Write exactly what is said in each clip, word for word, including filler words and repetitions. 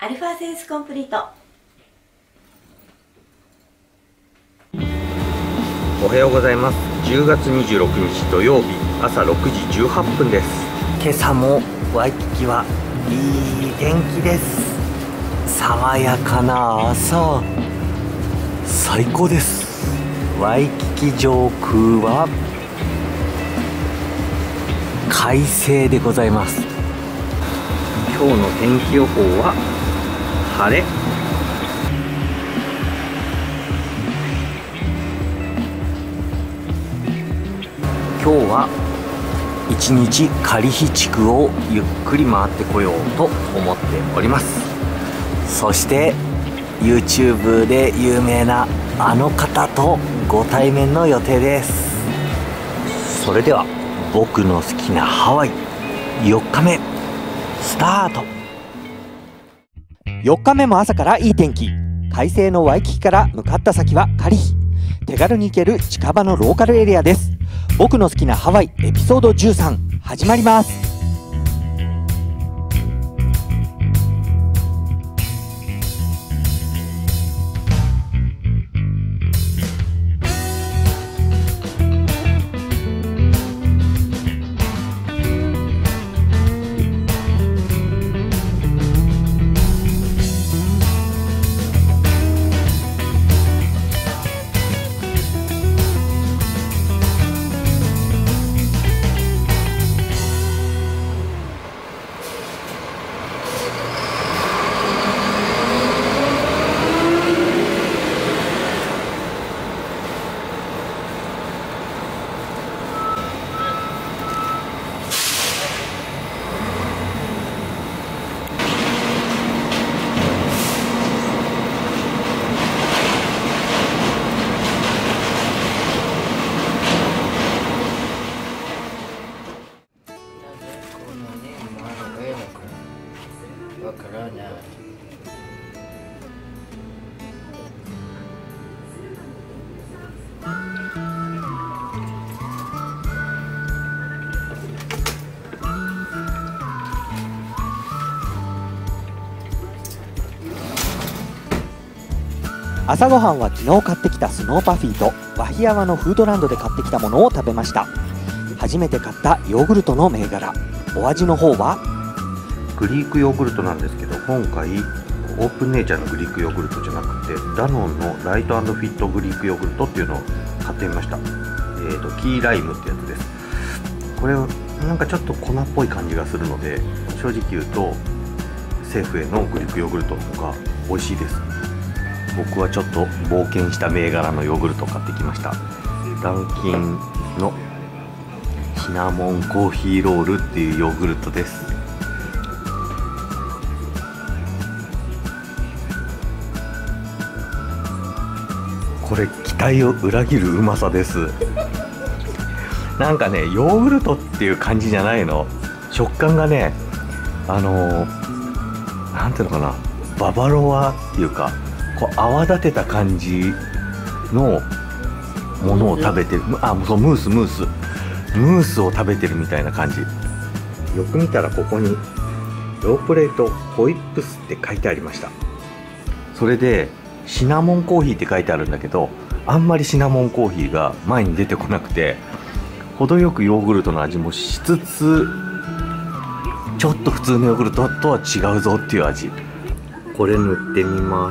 アルファセンスコンプリート。 おはようございます。じゅうがつにじゅうろくにち土曜日、朝ろくじじゅうはっぷんです。今朝もワイキキはいい天気です。爽やかな朝、最高です。ワイキキ上空は快晴でございます。今日の天気予報は晴れ。今日は一日仮飛地区をゆっくり回ってこようと思っております。そして YouTube で有名なあの方とご対面の予定です。それでは僕の好きなハワイよっかめスタート。 よっかめも朝からいい天気。快晴のワイキキから向かった先はカリヒ。手軽に行ける近場のローカルエリアです。僕の好きなハワイエピソードじゅうさん始まります。朝ごはんは昨日買ってきたスノーパフィーとワヒアワのフードランドで買ってきたものを食べました。初めて買ったヨーグルトの銘柄、お味の方はグリークヨーグルトなんですけど、今回オープンネイチャーのグリークヨーグルトじゃなくてダノンのライト&フィットグリークヨーグルトっていうのを買ってみました。えーとキーライムってやつです。これなんかちょっと粉っぽい感じがするので、正直言うとセーフへのグリークヨーグルトの方が美味しいです。僕はちょっと冒険した銘柄のヨーグルトを買ってきました。ダンキンのシナモンコーヒーロールっていうヨーグルトです。これ期待を裏切るうまさです。なんかね、ヨーグルトっていう感じじゃないの。食感がね、あのー、なんていうのかな、ババロアっていうか、こう泡立てた感じのものを食べてる。あ、そう、ムースムースムースを食べてるみたいな感じ。よく見たらここにロープレートホイップスって書いてありました。それでシナモンコーヒーって書いてあるんだけど、あんまりシナモンコーヒーが前に出てこなくて、程よくヨーグルトの味もしつつ、ちょっと普通のヨーグルトとは違うぞっていう味。これ塗ってみます。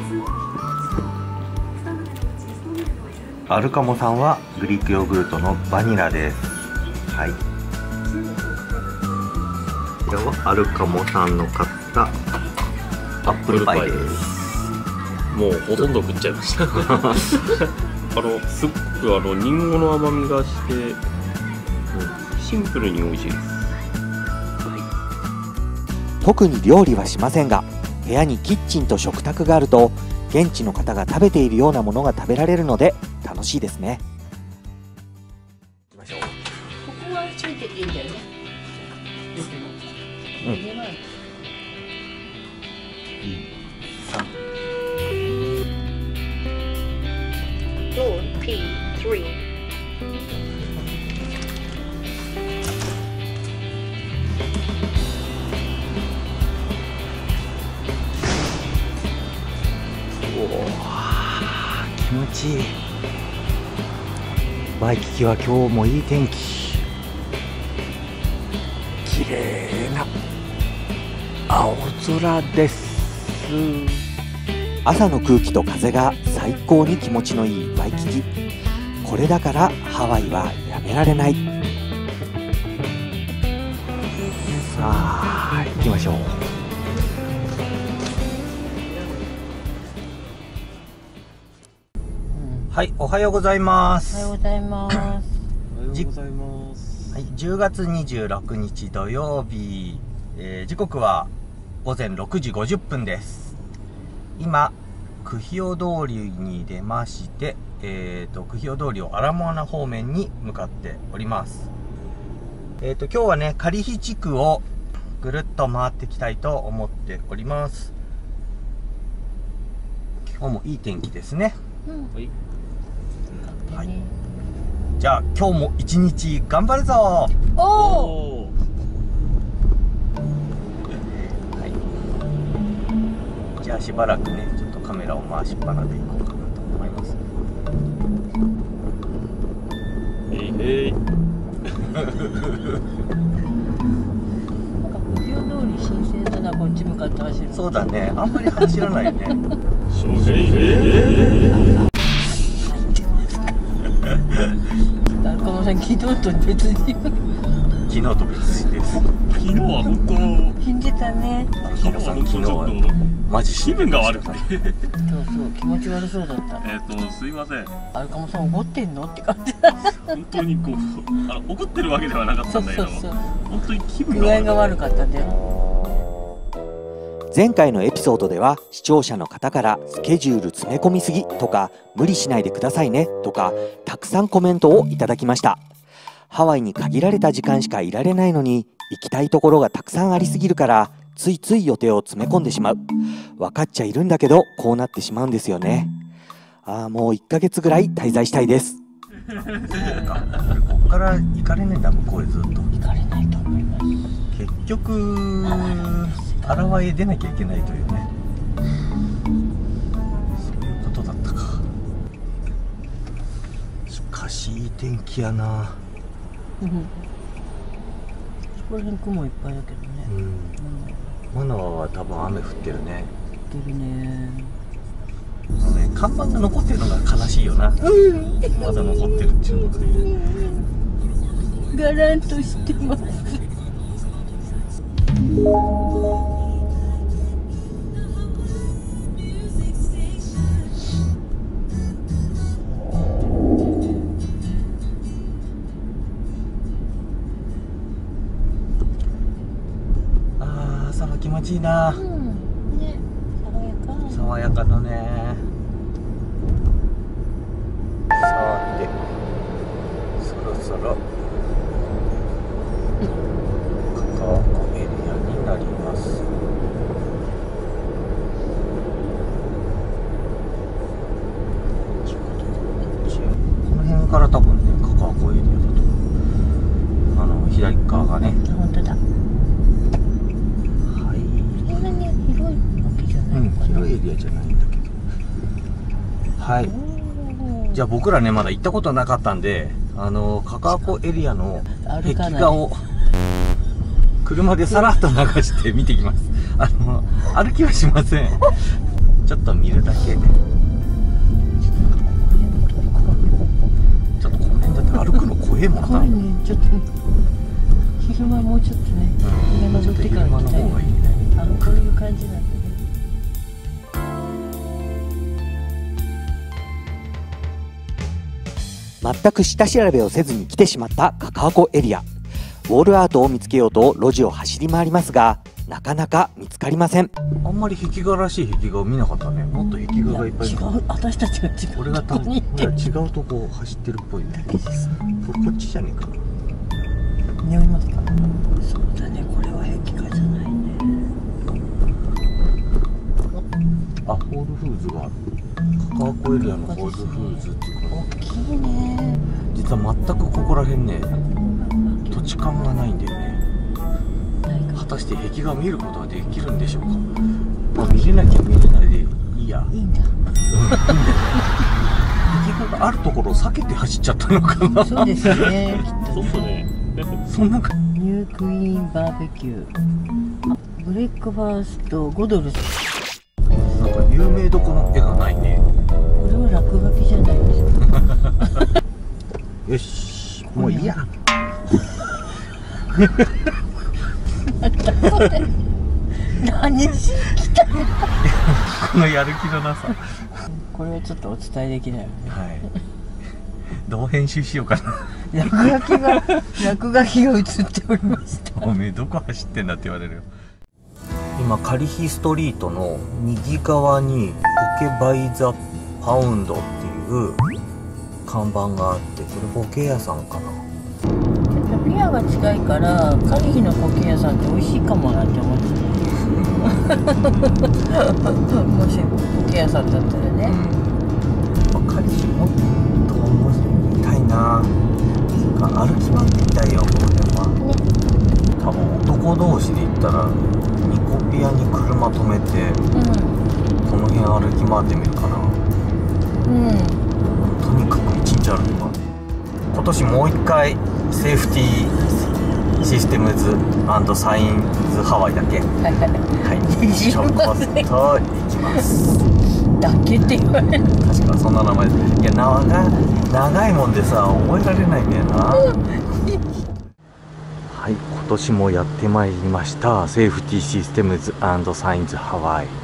アルカモさんはグリークヨーグルトのバニラです。はい、これはアルカモさんの買ったアップルパイです。 もうほとんど食っちゃいました。あのすっごくあのリンゴの甘みがして、うん、シンプルに美味しいです。 特に料理はしませんが、部屋にキッチンと食卓があると現地の方が食べているようなものが食べられるので楽しいですね。 ここはついてていいんだよね。うん。ピースリー。 しい。ワイキキは今日もいい天気。綺麗な青空です。 朝の空気と風が最高に気持ちのいいワイキキ。これだからハワイはやめられない。 さあ行きましょう。はい、おはようございまおす。 はようございます。 おはようございます。 はい、じゅうがつにじゅうろくにち土曜日、えー、時刻はごぜんろくじごじゅっぷんです。今クヒオ通りに出まして、えーとクヒオ通りをアラモアナ方面に向かっております。えーと今日はね、カリヒ地区をぐるっと回っていきたいと思っております。今日もいい天気ですね。 うん。 はい。 はい、じゃあ今日も一日頑張るぞ。 おお。 おはい、じゃあしばらくね、ちょっとカメラを回しっぱなでいこうかなと思います。 ー。へいへい。 なんか不評通り新鮮だな、こっち向かって走る。 そうだね、あんまり走らないよね。 しょへいへい。 あ、このさん、昨日と別に。 昨日と別です。 昨日は本当。 死んでたね。 ヒロさん、昨日はマジ気分が悪くて。 そうそう、気持ち悪そうだった。 えっとすいません。 アルカモさん怒ってんのって感じ。 本当にこうあの怒ってるわけではなかったんだけど、 そうそうそう、 本当に気分具合が悪かかったね。 前回のエピソードでは視聴者の方からスケジュール詰め込みすぎとか無理しないでくださいねとかたくさんコメントをいただきました。ハワイに限られた時間しかいられないのに行きたいところがたくさんありすぎるからついつい予定を詰め込んでしまう。分かっちゃいるんだけどこうなってしまうんですよね。ああ、もういっかげつぐらい滞在したいです。 そうか、こっから行かれねえんだ、向こうへずっと。 行かれないと思います。 結局アラワへ出なきゃいけないというね、そういうことだったか。しかしいい天気やな。 うん。そこら辺雲いっぱいだけどね。 うん、 うん。 マナワは多分雨降ってるね。 降ってるね。 あのね、看板が残ってるのが悲しいよな。まだ残ってるっていうのがね。 がらんとしてます。 あー、朝は気持ちいいな。 うん。ね、爽やか。 爽やかだね。さて、そろそろカカオ湖エリアになります。この辺から多分ね、カカオ湖エリアだと思う。あの左側がね。 本当だ。 はい。 そんなに広いわけじゃないうん、 のかな。 広いエリアじゃないんだけど。はい。じゃあ僕らね、まだ行ったことなかったんで、あのカカオ湖エリアの壁画を車でさらっと流して見てきます。あの歩きはしません。ちょっと見るだけ。ちょっとこの辺だって歩くの怖えもんな。 怖いね、ちょっと昼間もうちょっとね、日が昇ってから行きたい。 ちょっと昼間の方がいいね。 あのこういう感じなんだね。 全く下調べをせずに来てしまったカカオ湖エリア。ウォールアートを見つけようと路地を走り回りますがなかなか見つかりません。 あんまり壁画らしい壁画を見なかったね。もっと壁画がいっぱい違う、私たちが違う。 俺が多分ここに行って俺ら違うとこ走ってるっぽいね。ここっちじゃねえかな。 匂いますか。そうだね、これは壁画じゃないね。 あ、ホールフーズがある。カカオ湖エリアのホールフーズっていうか、 大きいね。 実は全くここら辺ね、土地勘がないんだよね。果たして壁画見ることはできるんでしょうか。まあ見れなきゃ見れないでいいや。 いいんだ。 なんかあるところを避けて走っちゃったのかな。 そうですね、きっと。 そうっすね。 そんなか。 ニュークイーンバーベキュー。あ、ブレックファーストごドル。こなんか有名どこの絵がないね。 れは落書きじゃないですか。 よし、もういいや。 何しに来たの。 このやる気のなさ。 これはちょっとお伝えできないよね。 はい。どう編集しようかな。 落書きが落書きが映っておりました。 おめえどこ走ってんだって言われるよ。今カリヒストリートの右側にポケバイザパウンドっていう看板があって、これポケ屋さんかな。 ピアが近いからカリヒのポケ屋さんって美味しいかもなって思ってた。もしポケ屋さんだったらね、 うん、カリヒもっと見たいな。歩き回ってみたいよ、これは。ね、多分男同士で行ったらニコピアに車止めて、うん、この辺歩き回ってみるかな。うん、とにかく一日歩き回る。今年もう一回セーフティーシステムズ&サインズハワイだけ、はい、ちょこっと行きますだけって言われる。 確かそんな名前で、いや長長いもんでさ覚えられないんだよな。はい、今年もやってまいりましたセーフティーシステムズ&サインズハワイ。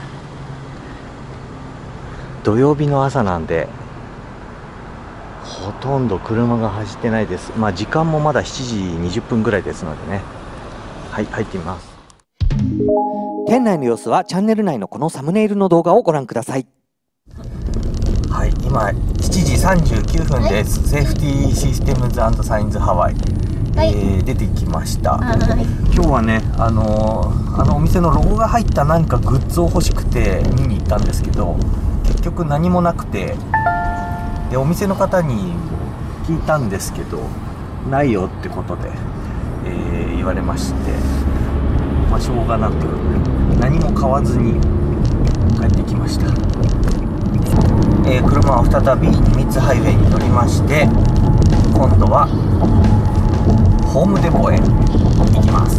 土曜日の朝なんでほとんど車が走ってないです。まあ時間もまだしちじにじゅっぷんぐらいですのでね。はい、入ってみます。 店内の様子はチャンネル内のこのサムネイルの動画をご覧ください。 はい、今しちじさんじゅうきゅうふんです、はい、セーフティーシステムズ&サインズハワイ、はい、えー、出てきました。はい、今日はね、あのー、あのお店のロゴが入った何かグッズを欲しくて見に行ったんですけど、結局何もなくて、でお店の方に聞いたんですけどないよってことで、えー、言われまして、まあしょうがなく何も買わずに帰ってきました。えー、車は再びニミッツハイウェイに乗りまして、今度はホームデポへ行きます。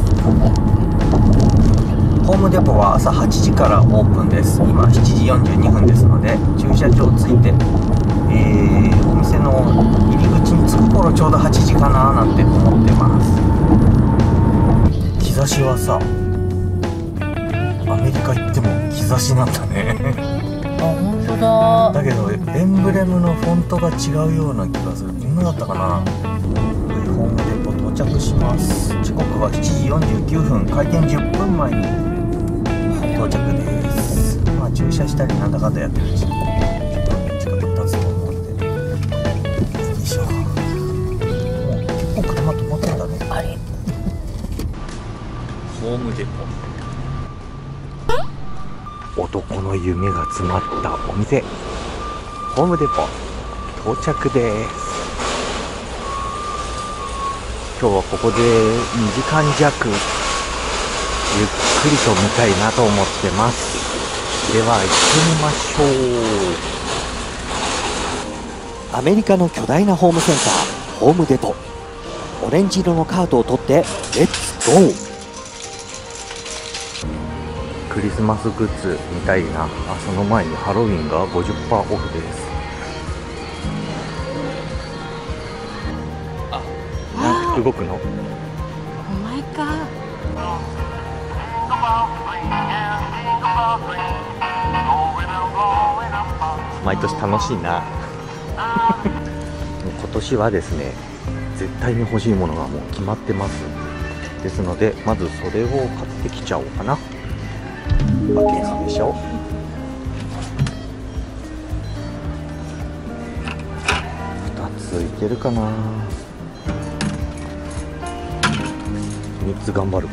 ホームデポは朝はちじからオープンです。今しちじよんじゅうにふんですので、駐車場ついて、えー、お店の入り口に着く頃ちょうどはちじかななんて思ってます。日差しはさ、アメリカ行っても日差しなんだね。 あ、本当だ。 だけどエンブレムのフォントが違うような気がする。今だったかな。ホームデポ到着します。時刻はしちじよんじゅうきゅうふん、開店じゅっぷんまえに到着です。まあ駐車したりなんだかんだやってるうちにじゅっぷん近く経つと思うんで、よいしょ。もう結構車止まってんだね。 あれホームデポ、男の夢が詰まったお店、ホームデポ到着です。今日はここでにじかんじゃくゆっくりと見たいなと思ってます。では行ってみましょう。 アメリカの巨大なホームセンター、ホームデポ。オレンジ色のカートを取ってレッツゴー。 クリスマスグッズ見たいなあ。その前にハロウィンが ごじゅっパーセント オフです。あ、動くの？ お前か。 毎年楽しいな。今年はですね、絶対に欲しいものがもう決まってます。ですのでまずそれを買ってきちゃおうかな。バケツでしょ。ふたついけるかな。みっつ頑張る。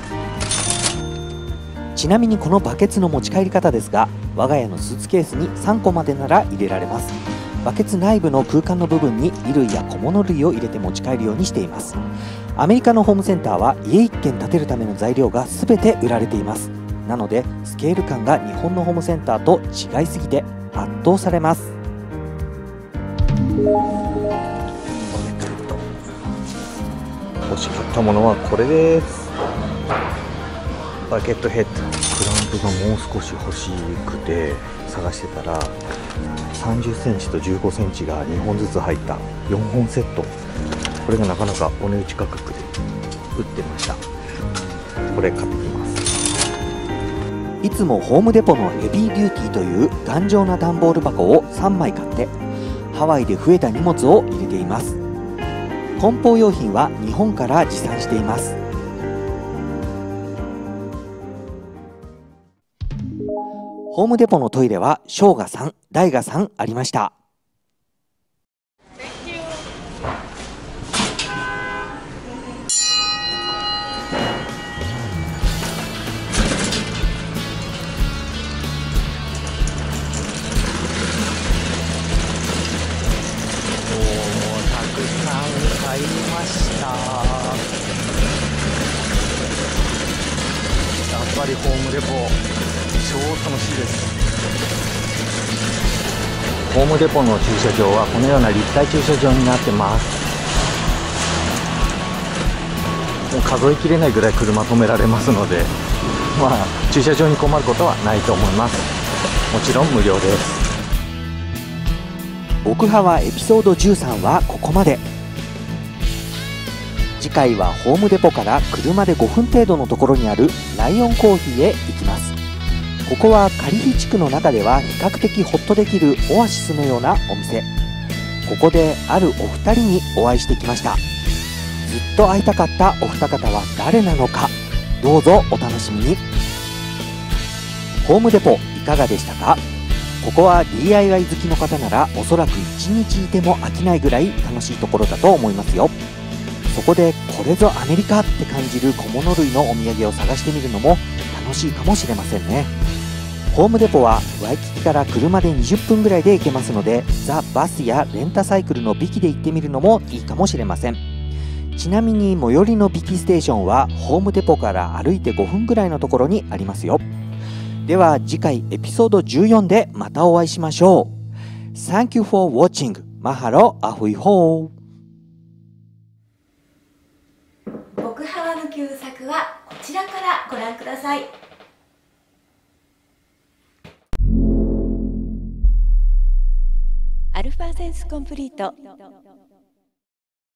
ちなみにこのバケツの持ち帰り方ですが、我が家のスーツケースにさんこまでなら入れられます。バケツ内部の空間の部分に衣類や小物類を入れて持ち帰るようにしています。アメリカのホームセンターは家いっけん建てるための材料が全て売られています。なのでスケール感が日本のホームセンターと違いすぎて圧倒されます。 欲しかったものはこれです。バケットヘッド。クランプがもう少し欲しくて探してたら、さんじゅっセンチとじゅうごセンチがにほんずつ入ったよんほんセット、これがなかなかお値打ち価格で売ってました。これ買ってきます。 いつもホームデポのヘビーデューティーという頑丈な段ボール箱をさんまい買ってハワイで増えた荷物を入れています。梱包用品は日本から持参しています。ホームデポのトイレは小がさん、大がさんありました。 買いました。やっぱりホームデポ超楽しいです。ホームデポの駐車場はこのような立体駐車場になってます。もう数えきれないぐらい車止められますので、まあ駐車場に困ることはないと思います。もちろん無料です。 奥羽エピソードじゅうさんはここまで。次回はホームデポから車でごふん程度のところにあるライオンコーヒーへ行きます。ここはカリヒ地区の中では比較的ホッとできるオアシスのようなお店。ここであるお二人にお会いしてきました。ずっと会いたかったお二方は誰なのか、どうぞお楽しみに。ホームデポいかがでしたか？ここは ディーアイワイ 好きの方ならおそらくいちにちいても飽きないぐらい楽しいところだと思いますよ。そこでこれぞアメリカって感じる小物類のお土産を探してみるのも楽しいかもしれませんね。ホームデポはワイキキから車でにじゅっぷんぐらいで行けますので、ザ・バスやレンタサイクルのビキで行ってみるのもいいかもしれません。ちなみに最寄りのビキステーションはホームデポから歩いてごふんぐらいのところにありますよ。では次回エピソードじゅうよんでまたお会いしましょう。Thank you for watching. マハロアフイホー。 奥羽の旧作はこちらからご覧ください。アルファセンスコンプリート。